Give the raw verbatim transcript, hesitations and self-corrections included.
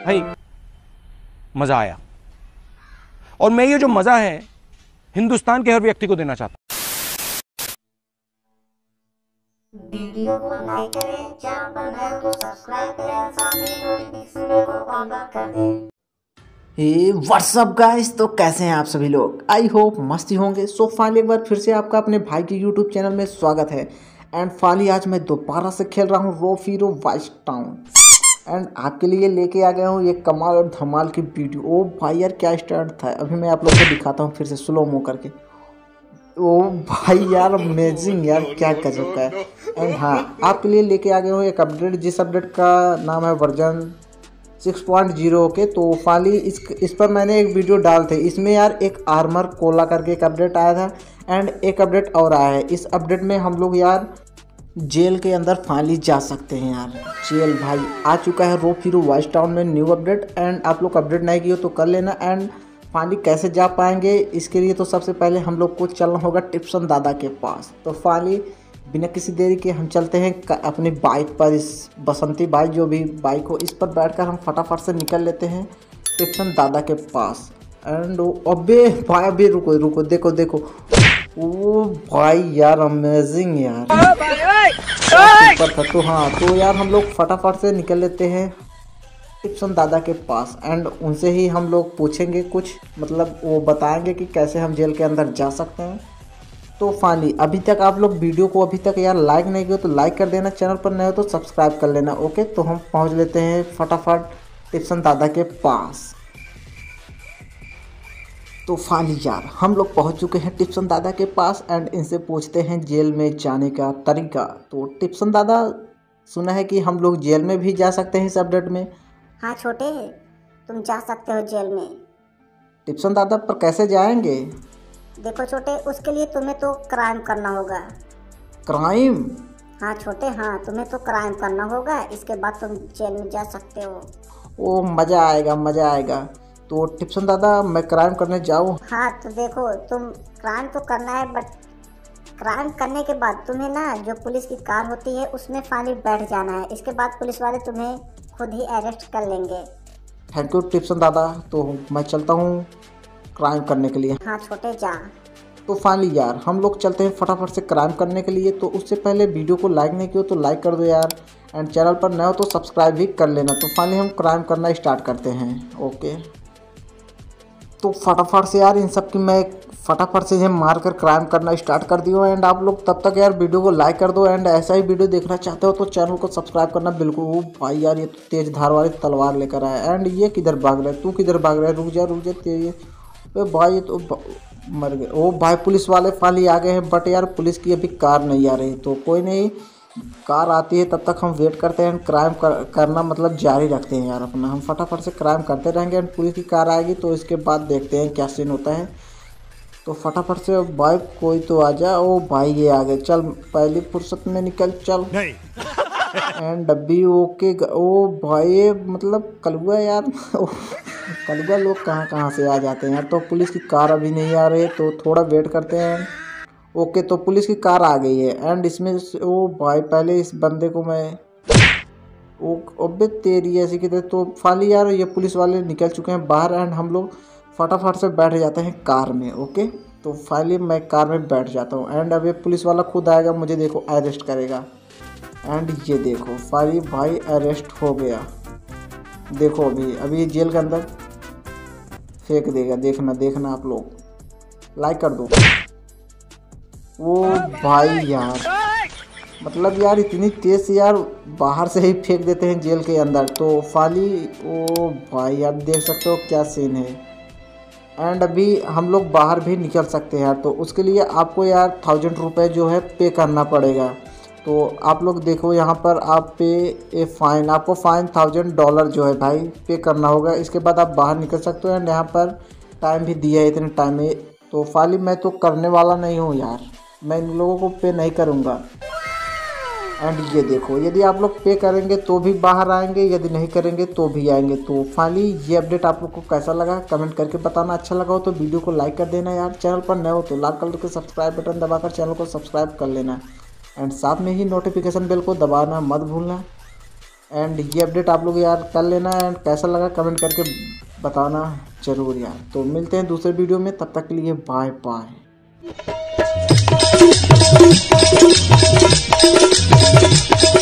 भाई मजा आया। और मैं ये जो मजा है हिंदुस्तान के हर व्यक्ति को देना चाहता हूं। वीडियो को लाइक करें, चैनल पर नए हो तो सब्सक्राइब करें, साथ ही नोटिफिकेशन बेल को ऑन कर दें। हे व्हाट्सअप गाइस, तो कैसे हैं आप सभी लोग? आई होप मस्ती होंगे। सो फाइनली एक बार फिर से आपका अपने भाई के यूट्यूब चैनल में स्वागत है। एंड फाइनली आज मैं दोबारा से खेल रहा हूँ रोफीरो वाइस टाउन एंड आपके लिए लेके आ गया हूँ ये कमाल और धमाल की वीडियो। ओ भाई यार क्या स्टार्ट था, अभी मैं आप लोग को दिखाता हूँ फिर से स्लो मो करके। ओ भाई यार अमेजिंग यार, क्या गजब का है। एंड हाँ, आपके लिए लेके आ गया हूँ एक अपडेट, जिस अपडेट का नाम है वर्जन सिक्स पॉइंट ज़ीरो के। तो फाइनली इस इस पर मैंने एक वीडियो डाल थे। इसमें यार एक आर्मर कोला करके एक अपडेट आया था एंड एक अपडेट और आया है। इस अपडेट में हम लोग यार जेल के अंदर फाइनली जा सकते हैं यार। जेल भाई आ चुका है रोफीरो वाइस टाउन में न्यू अपडेट। एंड आप लोग अपडेट नहीं किए तो कर लेना। एंड फाइनली कैसे जा पाएंगे इसके लिए तो सबसे पहले हम लोग को चलना होगा टिप्सन दादा के पास। तो फाइनली बिना किसी देरी के हम चलते हैं अपनी बाइक पर, इस बसंती बाइक जो भी बाइक हो, इस पर बैठकर हम फटाफट से निकल लेते हैं टिप्सन दादा के पास। एंड अबे भाई अभी रुको रुको, देखो देखो, ओ भाई यार अमेजिंग यार ऊपर था। तो हाँ, तो यार हम लोग फटाफट से निकल लेते हैं टिप्सन दादा के पास। एंड उनसे ही हम लोग पूछेंगे कुछ, मतलब वो बताएंगे कि कैसे हम जेल के अंदर जा सकते हैं। तो फाइनली अभी तक आप लोग वीडियो को अभी तक यार लाइक नहीं किया तो लाइक कर देना, चैनल पर नए हो तो सब्सक्राइब कर लेना। ओके, तो हम पहुंच लेते हैं फटाफट टिप्सन दादा के पास। तो फाइनली यार हम लोग पहुंच चुके हैं टिप्सन दादा के पास एंड इनसे पूछते हैं जेल में जाने का तरीका। तो टिप्सन दादा, सुना है कि हम लोग जेल में भी जा सकते हैं इस अपडेट में। हाँ छोटे, तुम जा सकते हो जेल में। टिप्सन दादा, पर कैसे जाएंगे? देखो छोटे, उसके लिए तुम्हें तो क्राइम करना होगा। क्राइम? हाँ छोटे, हाँ तुम्हें तो क्राइम करना होगा, इसके बाद तुम जेल में जा सकते हो। ओ मज़ा आएगा मज़ा आएगा। तो टिप्सन दादा मैं क्राइम करने जाऊँ? हाँ तो देखो, तुम क्राइम तो करना है, बट क्राइम करने के बाद तुम्हें ना जो पुलिस की कार होती है उसमें फाइनली बैठ जाना है। इसके बाद पुलिस वाले तुम्हें खुद ही अरेस्ट कर लेंगे। थैंक यू टिप्सन दादा। तो मैं चलता हूँ क्राइम करने के लिए। हाँ छोटे, जा। तो फाइनली यार हम लोग चलते हैं फटाफट से क्राइम करने के लिए। तो उससे पहले वीडियो को लाइक नहीं किया तो लाइक कर दो यार, एंड चैनल पर नए हो तो सब्सक्राइब भी कर लेना। तो फाइनली हम क्राइम करना स्टार्ट करते हैं। ओके, तो फटाफट से यार इन सब की मैं फटाफट से मार कर क्राइम करना स्टार्ट कर दिया। एंड आप लोग तब तक यार वीडियो को लाइक कर दो। एंड ऐसा ही वीडियो देखना चाहते हो तो चैनल को सब्सक्राइब करना बिल्कुल। वो भाई यार ये तो तेज धार वाली तलवार लेकर आया। एंड ये किधर भाग रहा है? तू किधर भाग रहा है? रुक जा रुक जा, तेज भाई ये तो मर गए। ओ भाई पुलिस वाले फाइनली आ गए हैं, बट यार पुलिस की अभी कार नहीं आ रही। तो कोई नहीं, कार आती है तब तक हम वेट करते हैं। क्राइम कर, करना मतलब जारी रखते हैं यार अपना। हम फटाफट से क्राइम करते रहेंगे एंड पुलिस की कार आएगी तो इसके बाद देखते हैं क्या सीन होता है। तो फटाफट से भाई कोई तो आ जा। ओ भाई ये आ गए, चल पहली फुर्सत में निकल चल। एंड डब्बी ओके। ओ भाई मतलब कलुआ यार कलुआ लोग कहाँ कहाँ से आ जाते हैं यार। तो पुलिस की कार अभी नहीं आ रही है तो थोड़ा वेट करते हैं। ओके, तो पुलिस की कार आ गई है एंड इसमें ओ भाई पहले इस बंदे को मैं ओ अबे तेरी ऐसी किधर। तो फाइनली यार ये पुलिस वाले निकल चुके हैं बाहर एंड हम लोग फटाफट से बैठ जाते हैं कार में। ओके, तो फाइनली मैं कार में बैठ जाता हूँ एंड अब ये पुलिस वाला खुद आएगा, मुझे देखो अरेस्ट करेगा। एंड ये देखो फाइनली भाई अरेस्ट हो गया। देखो अभी अभी जेल के अंदर फेंक देगा। देखना देखना आप लोग, लाइक कर दो। ओ भाई यार मतलब यार इतनी तेज से यार बाहर से ही फेंक देते हैं जेल के अंदर। तो फाइनली ओ भाई आप देख सकते हो क्या सीन है। एंड अभी हम लोग बाहर भी निकल सकते हैं यार। तो उसके लिए आपको यार थाउजेंड रुपये जो है पे करना पड़ेगा। तो आप लोग देखो यहाँ पर आप पे ए फाइन, आपको फाइन थाउजेंड डॉलर जो है भाई पे करना होगा। इसके बाद आप बाहर निकल सकते हो एंड यहाँ पर टाइम भी दिया है इतने टाइम में। तो फाइनली मैं तो करने वाला नहीं हूँ यार, मैं इन लोगों को पे नहीं करूँगा। एंड ये देखो यदि आप लोग पे करेंगे तो भी बाहर आएंगे, यदि नहीं करेंगे तो भी आएंगे। तो फाइनली ये अपडेट आप लोग को कैसा लगा कमेंट करके बताना। अच्छा लगा हो तो वीडियो को लाइक कर देना यार, चैनल पर नए हो तो लाल कलर के सब्सक्राइब बटन दबाकर चैनल को सब्सक्राइब कर लेना एंड साथ में ही नोटिफिकेशन बेल को दबाना मत भूलना। एंड ये अपडेट आप लोग यार कर लेना एंड कैसा लगा कमेंट करके बताना ज़रूर यार। तो मिलते हैं दूसरे वीडियो में, तब तक के लिए बाय बाय।